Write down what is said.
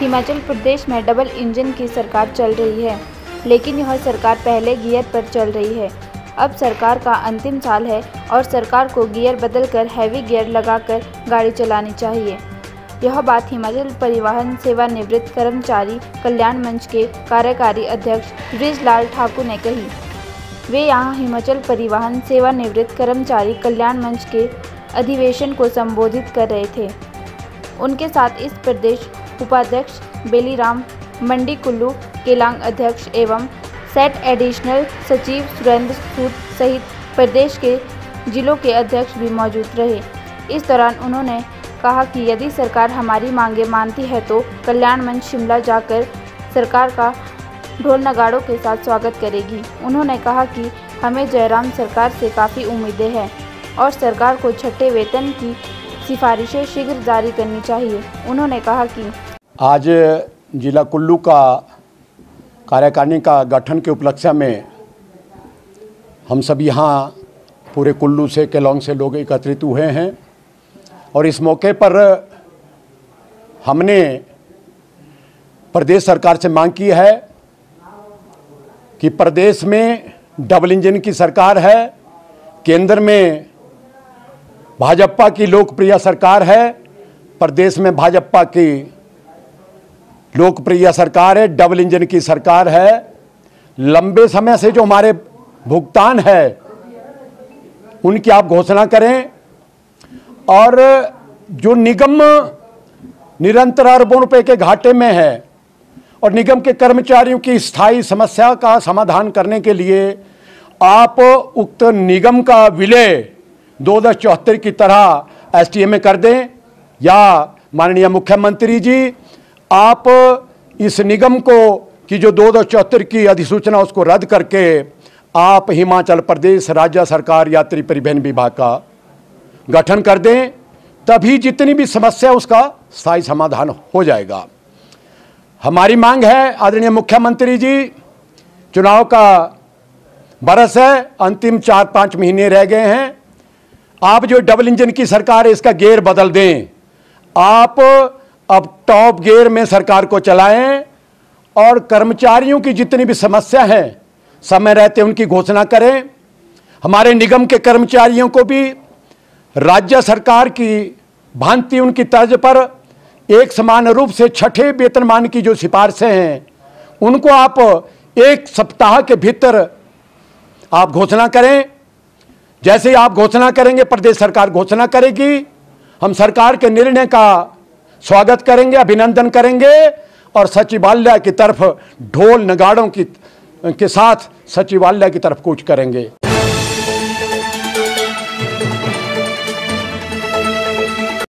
हिमाचल प्रदेश में double engine की सरकार चल रही है, लेकिन यह सरकार पहले गियर पर चल रही है। अब सरकार का अंतिम साल है और सरकार को गियर बदलकर हैवी गियर लगाकर गाड़ी चलानी चाहिए। यह बात हिमाचल परिवहन सेवानिवृत्त कर्मचारी कल्याण मंच के कार्यकारी अध्यक्ष बृजलाल ठाकुर ने कही। वे यहां हिमाचल परिवहन सेवानिवृत्त कर्मचारी कल्याण मंच के अधिवेशन को संबोधित कर रहे थे। उनके साथ इस प्रदेश उपाध्यक्ष बेलीराम, मंडी कुल्लू केलांग अध्यक्ष एवं सेट एडिशनल सचिव सुरेंद्र सूद सहित प्रदेश के जिलों के अध्यक्ष भी मौजूद रहे। इस दौरान उन्होंने कहा कि यदि सरकार हमारी मांगें मानती है तो कल्याण मंच शिमला जाकर सरकार का ढोल नगाड़ों के साथ स्वागत करेगी। उन्होंने कहा कि हमें जयराम सरकार से काफ़ी उम्मीदें हैं और सरकार को छठे वेतन की सिफारिशें शीघ्र जारी करनी चाहिए। उन्होंने कहा कि आज जिला कुल्लू का कार्यकारिणी का गठन के उपलक्ष्य में हम सब यहाँ पूरे कुल्लू से केलांग से लोग एकत्रित हुए हैं और इस मौके पर हमने प्रदेश सरकार से मांग की है कि प्रदेश में डबल इंजन की सरकार है, केंद्र में भाजपा की लोकप्रिय सरकार है, प्रदेश में भाजपा की लोकप्रिय सरकार है, डबल इंजन की सरकार है। लंबे समय से जो हमारे भुगतान है उनकी आप घोषणा करें और जो निगम निरंतर अरबों रुपए के घाटे में है और निगम के कर्मचारियों की स्थायी समस्या का समाधान करने के लिए आप उक्त निगम का विलय 2074 की तरह एसटीए में कर दें, या माननीय मुख्यमंत्री जी आप इस निगम को कि जो 2074 की अधिसूचना उसको रद्द करके आप हिमाचल प्रदेश राज्य सरकार यात्री परिवहन विभाग का गठन कर दें, तभी जितनी भी समस्या उसका स्थायी समाधान हो जाएगा। हमारी मांग है आदरणीय मुख्यमंत्री जी, चुनाव का बरस है, अंतिम 4-5 महीने रह गए हैं, आप जो डबल इंजन की सरकार है इसका गियर बदल दें। आप अब टॉप गियर में सरकार को चलाएं और कर्मचारियों की जितनी भी समस्या है समय रहते उनकी घोषणा करें। हमारे निगम के कर्मचारियों को भी राज्य सरकार की भांति उनकी तर्ज पर एक समान रूप से छठे वेतनमान की जो सिफारिशें हैं उनको आप 1 सप्ताह के भीतर आप घोषणा करें। जैसे ही आप घोषणा करेंगे प्रदेश सरकार घोषणा करेगी, हम सरकार के निर्णय का स्वागत करेंगे, अभिनंदन करेंगे और सचिवालय की तरफ ढोल नगाड़ों के साथ सचिवालय की तरफ कूच करेंगे।